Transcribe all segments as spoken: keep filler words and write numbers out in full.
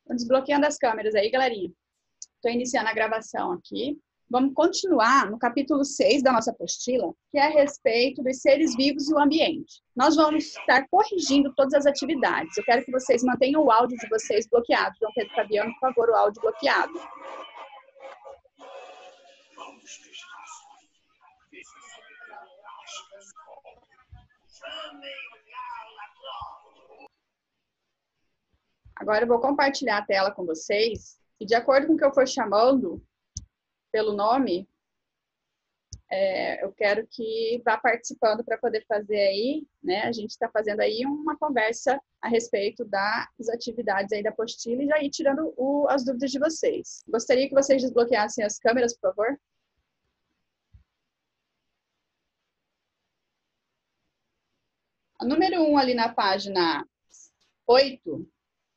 Tô desbloqueando as câmeras aí, galerinha. Estou iniciando a gravação aqui. Vamos continuar no capítulo seis da nossa apostila, que é a respeito dos seres vivos e o ambiente. Nós vamos estar corrigindo todas as atividades. Eu quero que vocês mantenham o áudio de vocês bloqueado. João Pedro Fabiano, por favor, o áudio bloqueado. Agora eu vou compartilhar a tela com vocês e, de acordo com o que eu for chamando pelo nome, é, eu quero que vá participando para poder fazer aí, né? A gente está fazendo aí uma conversa a respeito das atividades aí da apostila e já ir tirando o, as dúvidas de vocês. Gostaria que vocês desbloqueassem as câmeras, por favor. A número um ali na página oito.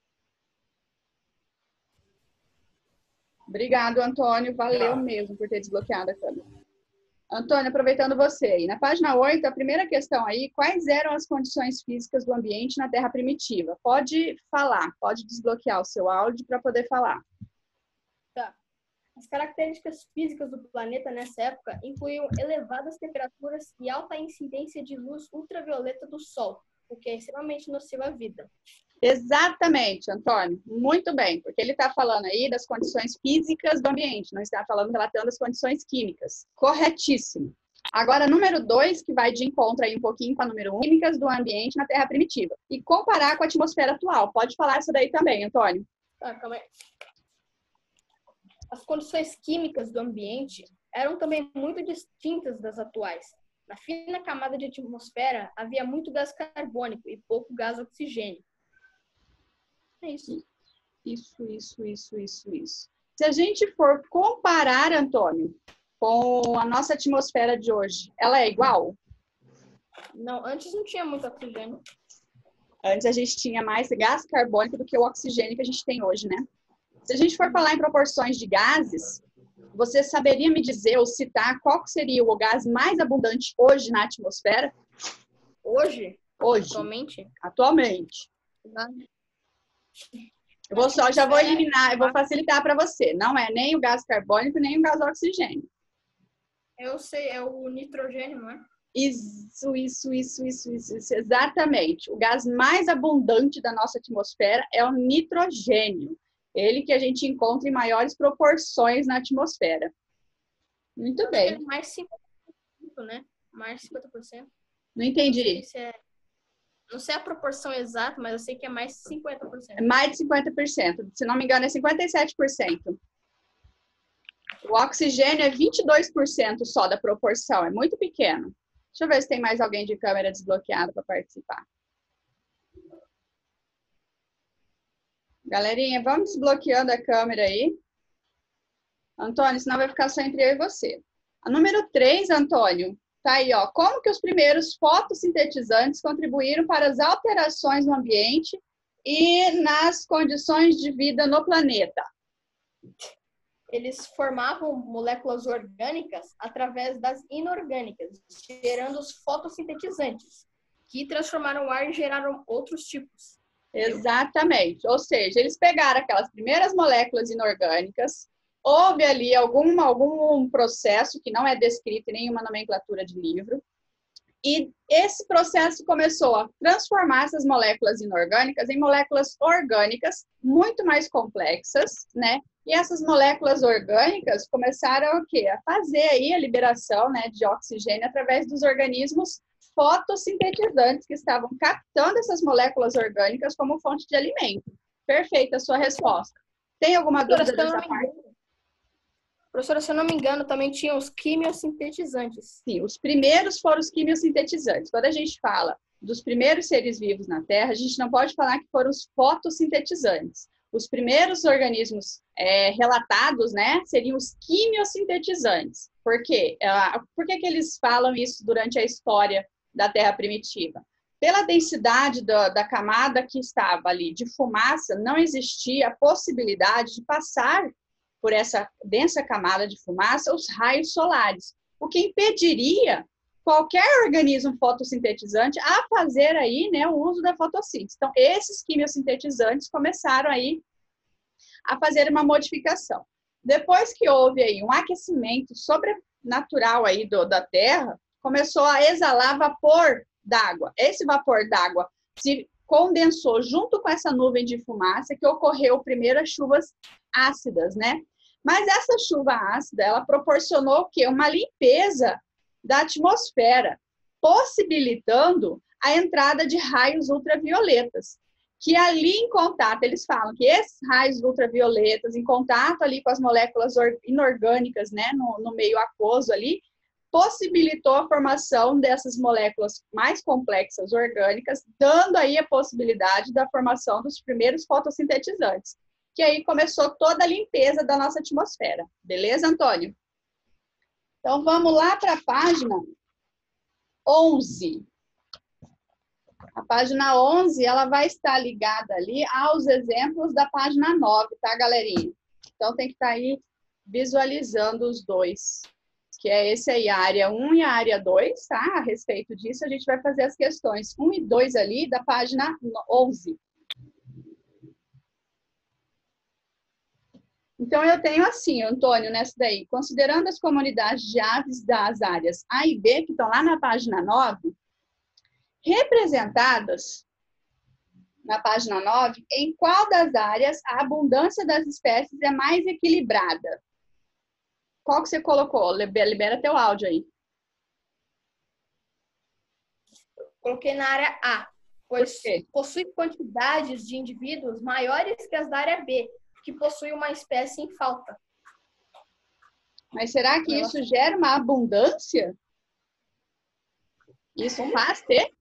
Obrigado, Antônio. Valeu mesmo por ter desbloqueado a câmera. Antônio, aproveitando você aí. Na página oito, a primeira questão aí, quais eram as condições físicas do ambiente na Terra primitiva? Pode falar, pode desbloquear o seu áudio para poder falar. Tá. As características físicas do planeta nessa época incluíam elevadas temperaturas e alta incidência de luz ultravioleta do Sol, o que é extremamente nocivo à vida. Exatamente, Antônio. Muito bem, porque ele está falando aí das condições físicas do ambiente, não está falando, relatando as condições químicas. Corretíssimo. Agora, número dois, que vai de encontro aí um pouquinho com a número um, químicas do ambiente na Terra primitiva. E comparar com a atmosfera atual. Pode falar isso daí também, Antônio. Tá, calma aí. As condições químicas do ambiente eram também muito distintas das atuais. Na fina camada de atmosfera, havia muito gás carbônico e pouco gás oxigênio. É isso. Isso, isso, isso, isso, isso. Se a gente for comparar, Antônio, com a nossa atmosfera de hoje, ela é igual? Não, antes não tinha muito oxigênio. Antes a gente tinha mais gás carbônico do que o oxigênio que a gente tem hoje, né? Se a gente for falar em proporções de gases, você saberia me dizer ou citar qual seria o gás mais abundante hoje na atmosfera? Hoje? Hoje. Atualmente? Atualmente. Eu vou só, já vou eliminar, eu vou facilitar para você. Não é nem o gás carbônico, nem o gás oxigênio. Eu sei, é o nitrogênio, não é? Isso, isso, isso, isso, isso, isso, exatamente. O gás mais abundante da nossa atmosfera é o nitrogênio. Ele que a gente encontra em maiores proporções na atmosfera. Muito Eu bem. acho que é mais cinquenta por cento, né? Mais cinquenta por cento. Não entendi. Não sei, se é... não sei a proporção exata, mas eu sei que é mais de cinquenta por cento. É mais de cinquenta por cento. Se não me engano, é cinquenta e sete por cento. O oxigênio é vinte e dois por cento só da proporção. É muito pequeno. Deixa eu ver se tem mais alguém de câmera desbloqueada para participar. Galerinha, vamos desbloqueando a câmera aí. Antônio, senão vai ficar só entre eu e você. A número três, Antônio, tá aí, ó. Como que os primeiros fotossintetizantes contribuíram para as alterações no ambiente e nas condições de vida no planeta? Eles formavam moléculas orgânicas através das inorgânicas, gerando os fotossintetizantes, que transformaram o ar e geraram outros tipos. Exatamente. Ou seja, eles pegaram aquelas primeiras moléculas inorgânicas, houve ali algum, algum processo que não é descrito em nenhuma nomenclatura de livro, e esse processo começou a transformar essas moléculas inorgânicas em moléculas orgânicas muito mais complexas, né? E essas moléculas orgânicas começaram o quê? A fazer aí a liberação, né, de oxigênio através dos organismos fotossintetizantes que estavam captando essas moléculas orgânicas como fonte de alimento. Perfeita a sua resposta. Tem alguma dúvida dessa parte? Professora, se eu não me engano, também tinha os quimiosintetizantes. Sim, os primeiros foram os quimiosintetizantes. Quando a gente fala dos primeiros seres vivos na Terra, a gente não pode falar que foram os fotossintetizantes. Os primeiros organismos é, relatados, né, seriam os quimiosintetizantes. Por quê? Uh, por que que eles falam isso durante a história da Terra primitiva? Pela densidade do, da camada que estava ali de fumaça, não existia a possibilidade de passar por essa densa camada de fumaça os raios solares, o que impediria qualquer organismo fotossintetizante a fazer aí, né, o uso da fotossíntese. Então, esses quimiosintetizantes começaram aí a fazer uma modificação. Depois que houve aí um aquecimento sobrenatural aí do, da Terra, começou a exalar vapor d'água. Esse vapor d'água se condensou junto com essa nuvem de fumaça que ocorreu primeiro as chuvas ácidas, né? Mas essa chuva ácida, ela proporcionou o quê? Uma limpeza da atmosfera, possibilitando a entrada de raios ultravioletas, que ali em contato, eles falam que esses raios ultravioletas, em contato ali com as moléculas inorgânicas, né, no, no meio aquoso ali, possibilitou a formação dessas moléculas mais complexas orgânicas, dando aí a possibilidade da formação dos primeiros fotossintetizantes, que aí começou toda a limpeza da nossa atmosfera. Beleza, Antônio? Então, vamos lá para a página onze. A página onze, ela vai estar ligada ali aos exemplos da página nove, tá, galerinha? Então, tem que estar aí visualizando os dois, que é esse aí, a área um e a área dois, tá? A respeito disso, a gente vai fazer as questões um e dois ali da página onze. Então, eu tenho assim, Antônio, nessa daí, considerando as comunidades de aves das áreas A e B, que estão lá na página nove, representadas na página nove, em qual das áreas a abundância das espécies é mais equilibrada? Qual que você colocou? Libera teu áudio aí. Coloquei na área A, pois possui quantidades de indivíduos maiores que as da área B, que possui uma espécie em falta. Mas será que isso gera uma abundância? Isso faz ter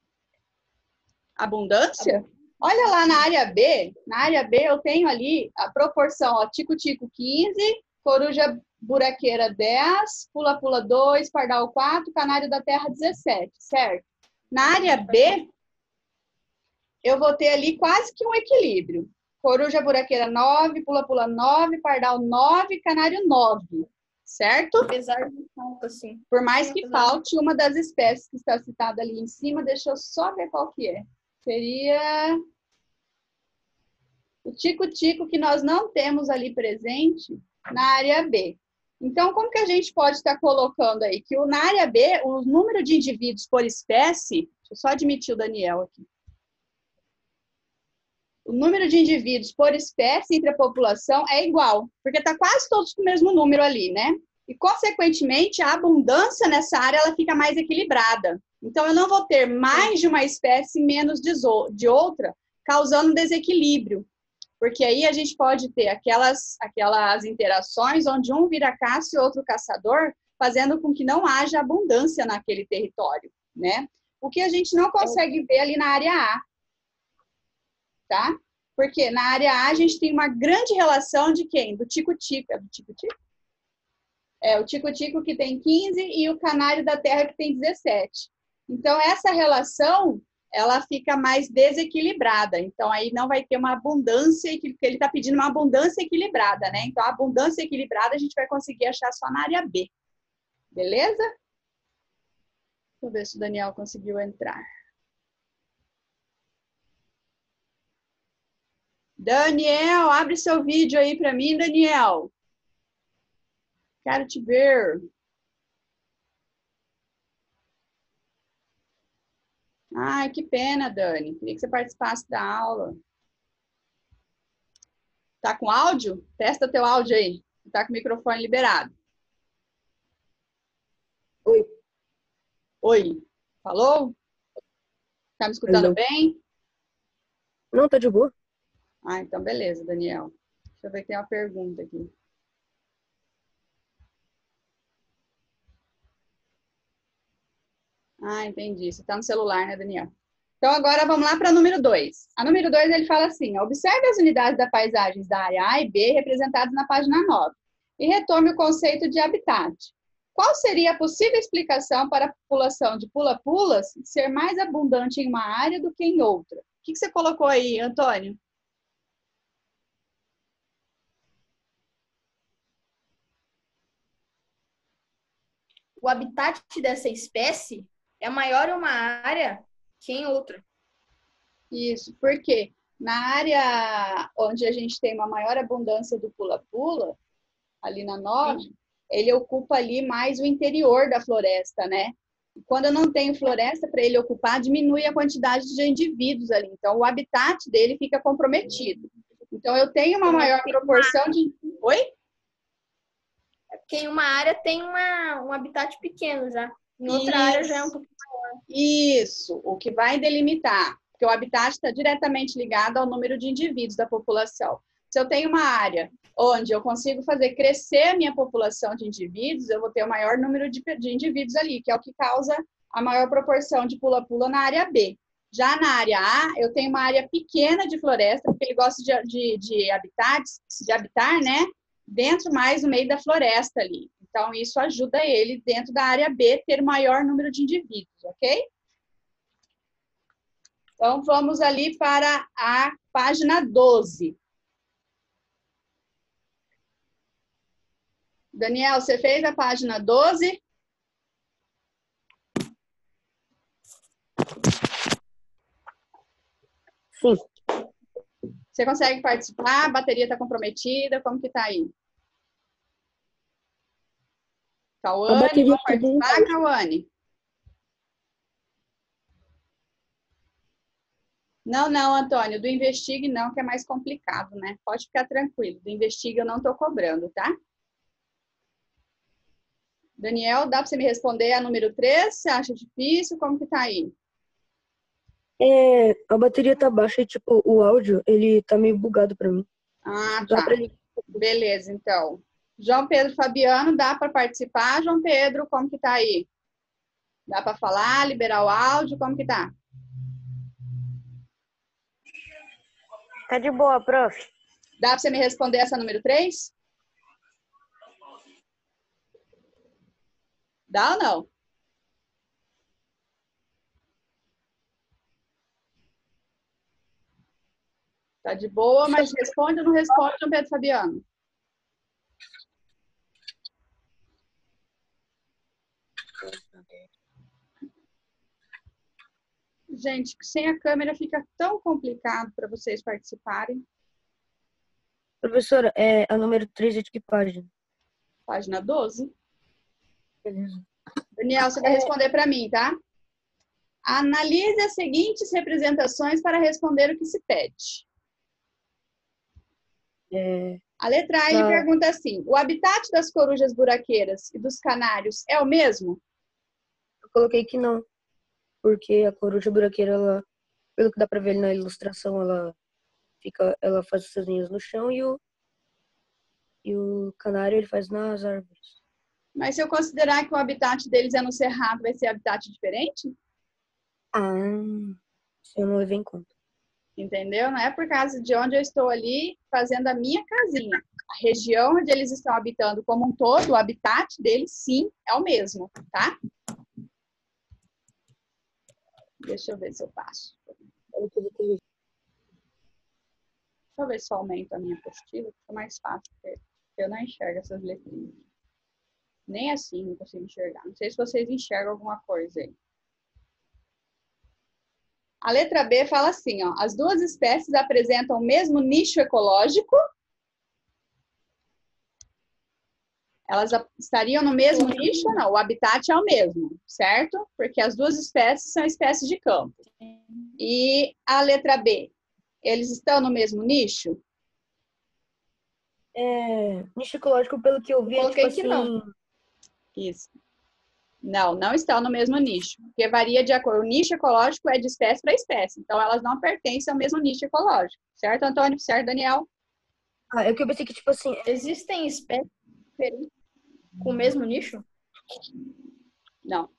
abundância? Olha lá na área B, na área B eu tenho ali a proporção, ó, tico-tico quinze, coruja buraqueira dez, pula-pula dois, pardal quatro, canário da terra dezessete, certo? Na área B, eu vou ter ali quase que um equilíbrio. Coruja buraqueira nove, pula-pula nove, pardal nove, canário nove, certo? Apesar de falta, sim. Por mais que falte uma das espécies que está citada ali em cima, deixa eu só ver qual que é. Seria o tico-tico que nós não temos ali presente na área B. Então, como que a gente pode estar colocando aí? Que na área B, o número de indivíduos por espécie... Deixa eu só admitir o Daniel aqui. O número de indivíduos por espécie entre a população é igual, porque está quase todos com o mesmo número ali, né? E, consequentemente, a abundância nessa área ela fica mais equilibrada. Então, eu não vou ter mais de uma espécie menos de outra, causando desequilíbrio. Porque aí a gente pode ter aquelas, aquelas interações onde um vira caça e outro caçador, fazendo com que não haja abundância naquele território, né? O que a gente não consegue ver ali na área A. Tá? Porque na área A a gente tem uma grande relação de quem? Do tico-tico. É do tico-tico? É, o tico-tico que tem quinze e o canário da terra que tem dezessete. Então, essa relação, ela fica mais desequilibrada. Então, aí não vai ter uma abundância, porque ele está pedindo uma abundância equilibrada, né? Então, a abundância equilibrada a gente vai conseguir achar só na área B. Beleza? Deixa eu ver se o Daniel conseguiu entrar. Daniel, abre seu vídeo aí para mim, Daniel. Quero te ver. Ai, que pena, Dani. Queria que você participasse da aula. Tá com áudio? Testa teu áudio aí. Tá com o microfone liberado. Oi. Oi. Falou? Tá me escutando Alô. bem? Não, tá de boa. Ah, então beleza, Daniel. Deixa eu ver que tem uma pergunta aqui. Ah, entendi. Você está no celular, né, Daniel? Então, agora vamos lá para número dois. A número dois, ele fala assim, observe as unidades da paisagens da área A e B representadas na página nove e retome o conceito de habitat. Qual seria a possível explicação para a população de pula-pulas ser mais abundante em uma área do que em outra? O que você colocou aí, Antônio? O habitat dessa espécie é maior em uma área que em outra. Isso, por quê? Na área onde a gente tem uma maior abundância do pula-pula, ali na nove, Sim. ele ocupa ali mais o interior da floresta, né? E quando eu não tenho floresta para ele ocupar, diminui a quantidade de indivíduos ali. Então, o habitat dele fica comprometido. Então, eu tenho uma maior proporção de... Oi? É porque em uma área tem uma, um habitat pequeno já. Em outra Isso. área já é um pouco maior. Isso, o que vai delimitar. Porque o habitat está diretamente ligado ao número de indivíduos da população. Se eu tenho uma área onde eu consigo fazer crescer a minha população de indivíduos, eu vou ter o maior número de, de indivíduos ali, que é o que causa a maior proporção de pula-pula na área B. Já na área A, eu tenho uma área pequena de floresta, porque ele gosta de, de, de habitats, de habitar, né? Dentro mais no meio da floresta ali. Então, isso ajuda ele, dentro da área B, ter maior número de indivíduos, ok? Então, vamos ali para a página doze. Daniel, você fez a página doze? Sim. Você consegue participar? A bateria está comprometida? Como que está aí? Cauane, pode participar, Cauane? Não, não, Antônio, do Investigue não, que é mais complicado, né? Pode ficar tranquilo, do Investigue eu não estou cobrando, tá? Daniel, dá para você me responder a número três? Você acha difícil? Como que tá aí? É, a bateria tá baixa e, tipo, o áudio, ele tá meio bugado pra mim. Ah, tá. Beleza, então. João Pedro Fabiano, dá para participar? João Pedro, como que tá aí? Dá para falar, liberar o áudio? Como que tá? Tá de boa, prof. Dá para você me responder essa número três? Dá ou não? Tá de boa, mas responde ou não responde, João Pedro Fabiano? Gente, sem a câmera fica tão complicado para vocês participarem. Professora, é, a número três é de que página? Página doze. Beleza. Daniel, você vai responder para mim, tá? Analise as seguintes representações para responder o que se pede. É, A letra A, ele tá. pergunta assim: o habitat das corujas buraqueiras e dos canários é o mesmo? Eu coloquei que não, porque a coruja buraqueira, ela, pelo que dá pra ver ali na ilustração, ela fica, ela faz os seus ninhos no chão e o, e o canário ele faz nas árvores. Mas se eu considerar que o habitat deles é no cerrado, vai ser habitat diferente? Ah, isso eu não levei em conta. Entendeu? Não é por causa de onde eu estou ali fazendo a minha casinha. A região onde eles estão habitando como um todo, o habitat deles, sim, é o mesmo, tá? Deixa eu ver se eu passo. Deixa eu ver se eu aumento a minha apostila, fica mais fácil, porque eu não enxergo essas letrinhas. Nem assim não consigo enxergar. Não sei se vocês enxergam alguma coisa aí. A letra B fala assim, ó, as duas espécies apresentam o mesmo nicho ecológico. Elas estariam no mesmo nicho? Não, o habitat é o mesmo, certo? Porque as duas espécies são espécies de campo. E a letra B, eles estão no mesmo nicho? É, nicho ecológico, pelo que eu vi, é tipo Coloquei assim... que não. Isso. Não, não estão no mesmo nicho, porque varia de acordo. O nicho ecológico é de espécie para espécie, então elas não pertencem ao mesmo nicho ecológico. Certo, Antônio? Certo, Daniel? Ah, é que eu pensei que, tipo assim... Existem espécies diferentes com o mesmo nicho? Não.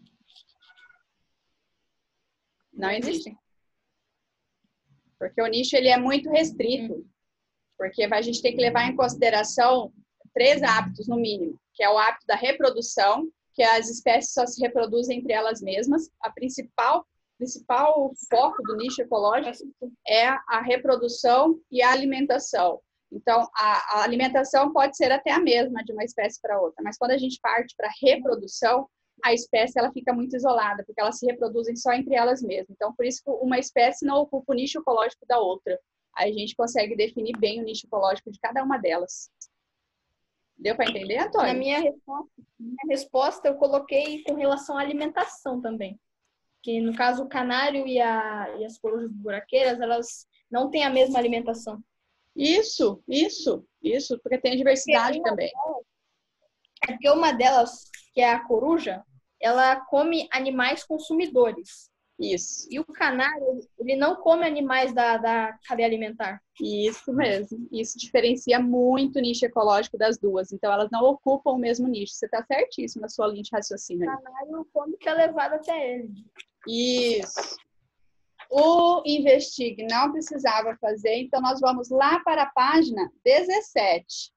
Não existem. Porque o nicho ele é muito restrito. Porque a gente tem que levar em consideração três hábitos, no mínimo, que é o hábito da reprodução, que as espécies só se reproduzem entre elas mesmas. A principal, principal foco do nicho ecológico é a reprodução e a alimentação. Então, a, a alimentação pode ser até a mesma de uma espécie para outra, mas quando a gente parte para a reprodução, a espécie ela fica muito isolada, porque elas se reproduzem só entre elas mesmas. Então, por isso que uma espécie não ocupa o nicho ecológico da outra. Aí a gente consegue definir bem o nicho ecológico de cada uma delas. Deu para entender, Antônio? Na minha resposta, minha resposta, eu coloquei com relação à alimentação também. Que, no caso, o canário e, a, e as corujas buraqueiras, elas não têm a mesma alimentação. Isso, isso, isso, porque tem diversidade porque também. Delas, é porque uma delas, que é a coruja, ela come animais consumidores. Isso. E o canário, ele não come animais da, da cadeia alimentar. Isso mesmo. Isso diferencia muito o nicho ecológico das duas. Então, elas não ocupam o mesmo nicho. Você está certíssimo na sua linha de raciocínio. O canário come o que é levado até ele. Isso. O Investigue não precisava fazer, então nós vamos lá para a página dezessete.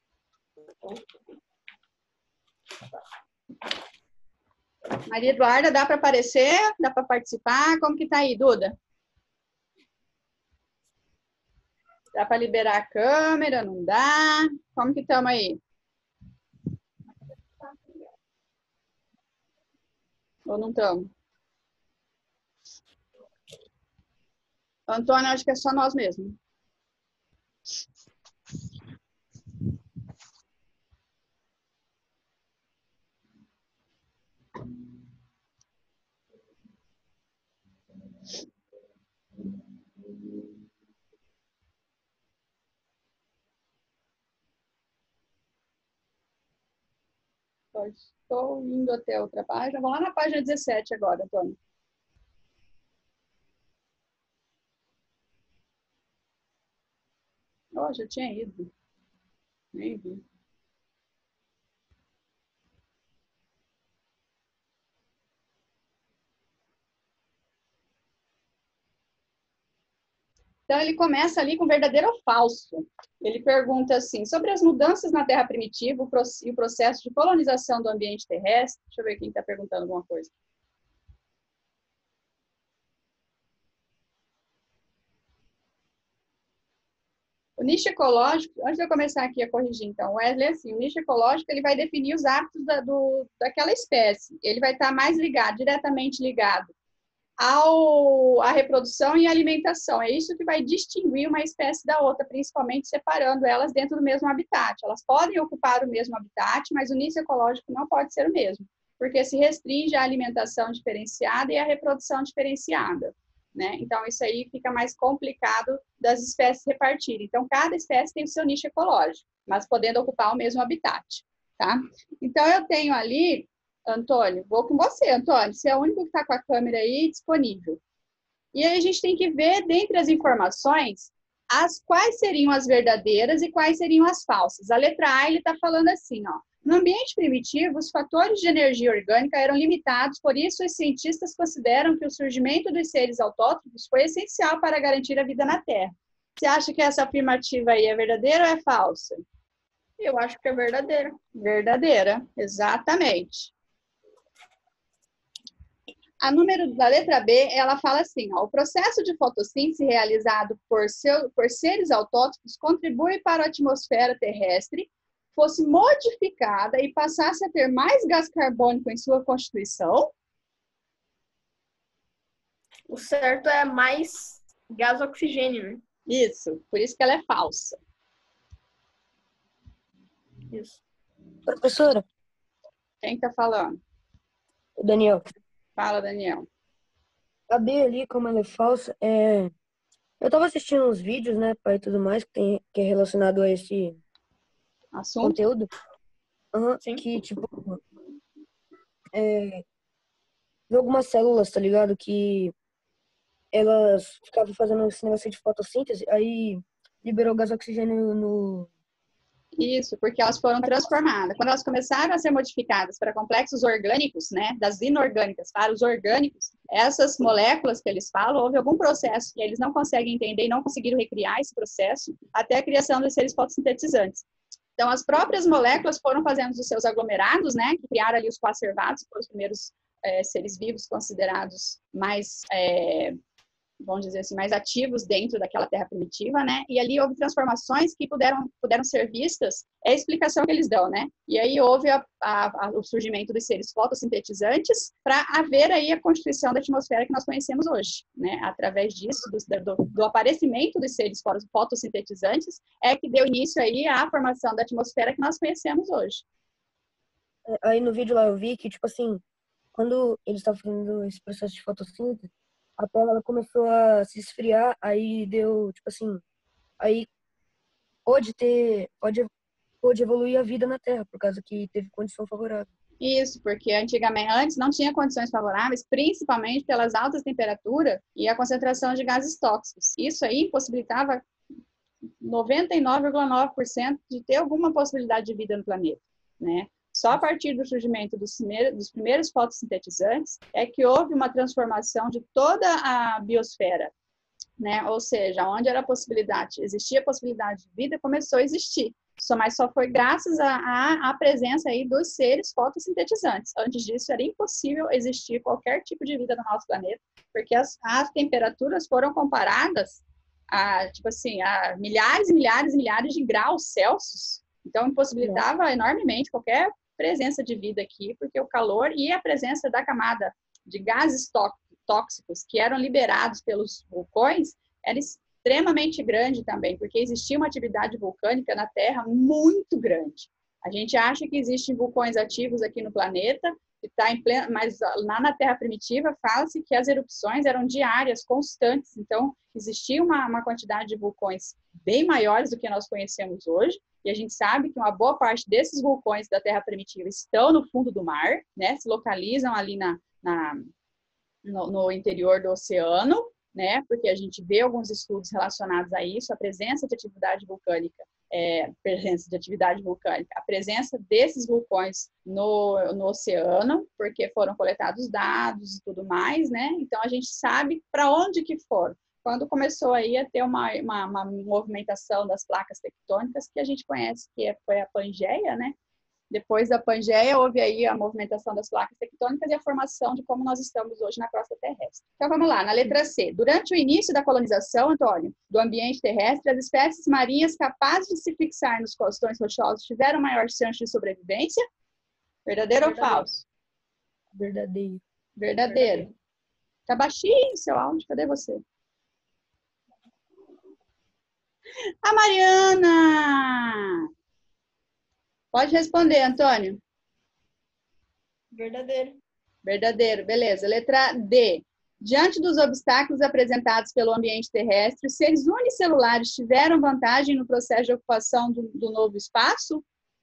Maria Eduarda, dá para aparecer? Dá para participar? Como que tá aí, Duda? Dá para liberar a câmera? Não dá? Como que estamos aí? Ou não estamos? Antônio, acho que é só nós mesmos. Estou indo até outra página. Vamos lá na página dezessete agora, Antônio. Oh, já tinha ido. Nem vi. Então, ele começa ali com verdadeiro ou falso. Ele pergunta assim, sobre as mudanças na Terra primitiva e o processo de colonização do ambiente terrestre. Deixa eu ver quem está perguntando alguma coisa. O nicho ecológico, antes de eu começar aqui a corrigir, então, o Wesley, assim, o nicho ecológico, ele vai definir os hábitos da, do, daquela espécie. Ele vai estar mais ligado, diretamente ligado ao, à reprodução e à alimentação. É isso que vai distinguir uma espécie da outra, principalmente separando elas dentro do mesmo habitat. Elas podem ocupar o mesmo habitat, mas o nicho ecológico não pode ser o mesmo, porque se restringe à alimentação diferenciada e à reprodução diferenciada. Né? Então, isso aí fica mais complicado das espécies repartirem. Então, cada espécie tem o seu nicho ecológico, mas podendo ocupar o mesmo habitat. Tá? Então, eu tenho ali, Antônio, vou com você, Antônio, você é o único que está com a câmera aí disponível. E aí a gente tem que ver, dentre as informações, as quais seriam as verdadeiras e quais seriam as falsas. A letra A, ele está falando assim, ó. No ambiente primitivo, os fatores de energia orgânica eram limitados, por isso os cientistas consideram que o surgimento dos seres autótrofos foi essencial para garantir a vida na Terra. Você acha que essa afirmativa aí é verdadeira ou é falsa? Eu acho que é verdadeira. Verdadeira, exatamente. A número da letra B, ela fala assim, ó, o processo de fotossíntese realizado por, seu, por seres autótrofos contribui para a atmosfera terrestre fosse modificada e passasse a ter mais gás carbônico em sua constituição? O certo é mais gás oxigênio, né? Isso, por isso que ela é falsa. Isso. Professora, Quem está falando? o Daniel. Fala, Daniel. A B ali, como ela é falsa, é... eu tava assistindo uns vídeos, né, pai, e tudo mais, que, tem, que é relacionado a esse Assunto? conteúdo. Uhum, Sim. que, tipo, é... vi algumas células, tá ligado? Que elas ficavam fazendo esse negócio de fotossíntese, aí liberou gás oxigênio no... Isso, porque elas foram transformadas. Quando elas começaram a ser modificadas para complexos orgânicos, né, das inorgânicas para os orgânicos, essas moléculas que eles falam, houve algum processo que eles não conseguem entender e não conseguiram recriar esse processo até a criação dos seres fotossintetizantes. Então, as próprias moléculas foram fazendo os seus aglomerados, né, que criaram ali os coacervados, que foram os primeiros é, seres vivos considerados mais... É, vamos dizer assim, mais ativos dentro daquela terra primitiva, né? E ali houve transformações que puderam, puderam ser vistas, é a explicação que eles dão, né? E aí houve a, a, a, o surgimento dos seres fotossintetizantes para haver aí a constituição da atmosfera que nós conhecemos hoje, né? Através disso, do, do, do aparecimento dos seres fotossintetizantes, é que deu início aí à formação da atmosfera que nós conhecemos hoje. Aí no vídeo lá eu vi que, tipo assim, quando eles estavam fazendo esse processo de fotossíntese, a Terra ela começou a se esfriar, aí deu, tipo assim, aí pode ter, pode, pode evoluir a vida na Terra, por causa que teve condição favorável. Isso, porque antigamente, antes não tinha condições favoráveis, principalmente pelas altas temperaturas e a concentração de gases tóxicos. Isso aí impossibilitava noventa e nove vírgula nove por cento de ter alguma possibilidade de vida no planeta, né? Só a partir do surgimento dos primeiros, dos primeiros fotossintetizantes é que houve uma transformação de toda a biosfera, né? Ou seja, onde era a possibilidade, existia a possibilidade de vida, começou a existir. Só, mas só foi graças à presença aí dos seres fotossintetizantes. Antes disso, era impossível existir qualquer tipo de vida no nosso planeta, porque as, as temperaturas foram comparadas a, tipo assim, a milhares e milhares e milhares de graus Celsius. Então, impossibilitava enormemente qualquer presença de vida aqui, porque o calor e a presença da camada de gases tóxicos que eram liberados pelos vulcões era extremamente grande também, porque existia uma atividade vulcânica na Terra muito grande. A gente acha que existem vulcões ativos aqui no planeta, que tá em pleno, mas lá na Terra primitiva fala-se que as erupções eram diárias, constantes, então existia uma, uma quantidade de vulcões bem maiores do que nós conhecemos hoje, e a gente sabe que uma boa parte desses vulcões da Terra primitiva estão no fundo do mar, né, se localizam ali na, na, no, no interior do oceano, né, porque a gente vê alguns estudos relacionados a isso, a presença de atividade vulcânica, é, presença de atividade vulcânica, a presença desses vulcões no, no oceano, porque foram coletados dados e tudo mais, né, então a gente sabe para onde que foram. Quando começou aí a ter uma, uma, uma movimentação das placas tectônicas, que a gente conhece que foi a Pangeia, né? Depois da Pangeia, houve aí a movimentação das placas tectônicas e a formação de como nós estamos hoje na crosta terrestre. Então, vamos lá, na letra C. Durante o início da colonização, Antônio, do ambiente terrestre, as espécies marinhas capazes de se fixar nos costões rochosos tiveram maior chance de sobrevivência? Verdadeiro, Verdadeiro. ou falso? Verdadeiro. Verdadeiro. Verdadeiro. Tá baixinho seu áudio, cadê você? A Mariana! Pode responder, Antônio. Verdadeiro. Verdadeiro, beleza. Letra D. Diante dos obstáculos apresentados pelo ambiente terrestre, os seres unicelulares tiveram vantagem no processo de ocupação do, do novo espaço?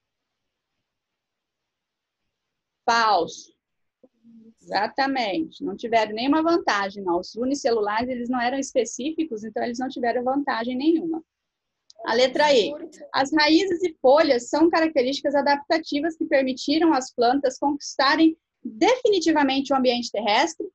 Falso. Exatamente. Não tiveram nenhuma vantagem, não. Os unicelulares, eles não eram específicos, então eles não tiveram vantagem nenhuma. A letra E. As raízes e folhas são características adaptativas que permitiram às plantas conquistarem definitivamente o ambiente terrestre?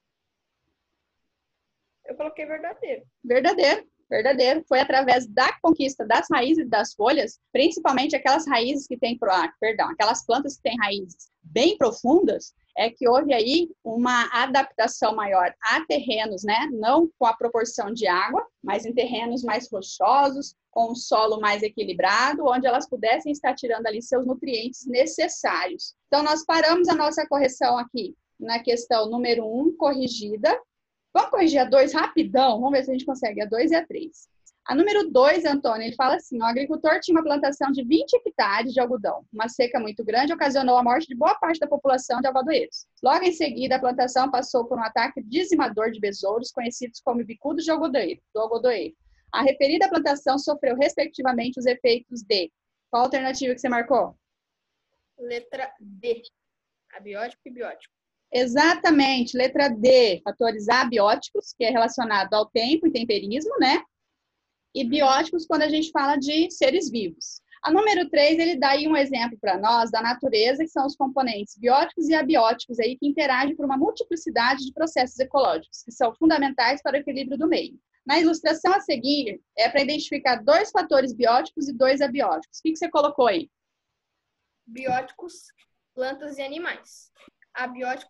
Eu coloquei verdadeiro. Verdadeiro, verdadeiro. Foi através da conquista das raízes e das folhas, principalmente aquelas raízes que têm, ah, perdão, aquelas plantas que têm raízes bem profundas, é que houve aí uma adaptação maior a terrenos, né? Não com a proporção de água, mas em terrenos mais rochosos, com um solo mais equilibrado, onde elas pudessem estar tirando ali seus nutrientes necessários. Então, nós paramos a nossa correção aqui na questão número um, corrigida. Vamos corrigir a dois rapidão? Vamos ver se a gente consegue a dois e a três. A número dois, Antônio, ele fala assim, o agricultor tinha uma plantação de vinte hectares de algodão. Uma seca muito grande ocasionou a morte de boa parte da população de algodoeiros. Logo em seguida, a plantação passou por um ataque dizimador de besouros, conhecidos como bicudos de algodoeiro, do algodoeiro. A referida plantação sofreu, respectivamente, os efeitos de... Qual a alternativa que você marcou? Letra D. Abiótico e biótico. Exatamente, letra D. Fatores abióticos, que é relacionado ao tempo e temperismo, né? E bióticos quando a gente fala de seres vivos. A número três, ele dá aí um exemplo para nós da natureza, que são os componentes bióticos e abióticos aí, que interagem por uma multiplicidade de processos ecológicos, que são fundamentais para o equilíbrio do meio. Na ilustração a seguir, é para identificar dois fatores bióticos e dois abióticos. O que, que você colocou aí? Bióticos, plantas e animais. Abióticos,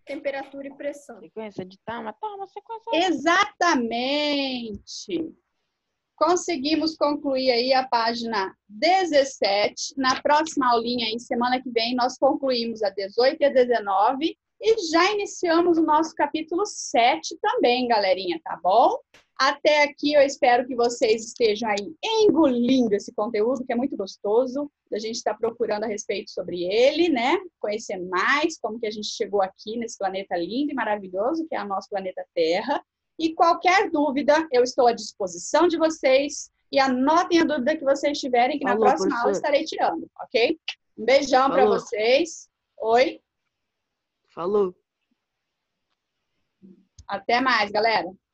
temperatura e pressão. Sequência de toma, toma, sequência. Exatamente. Conseguimos concluir aí a página dezessete. Na próxima aulinha aí, semana que vem, nós concluímos a dezoito e a dezenove e já iniciamos o nosso capítulo sete também, galerinha, tá bom? Até aqui eu espero que vocês estejam aí engolindo esse conteúdo, que é muito gostoso. A gente está procurando a respeito sobre ele, né? Conhecer mais como que a gente chegou aqui nesse planeta lindo e maravilhoso, que é o nosso planeta Terra. E qualquer dúvida, eu estou à disposição de vocês. E anotem a dúvida que vocês tiverem, que Falou, na próxima professor. aula estarei tirando, ok? Um beijão para Falou. vocês. Oi. Falou. Até mais, galera.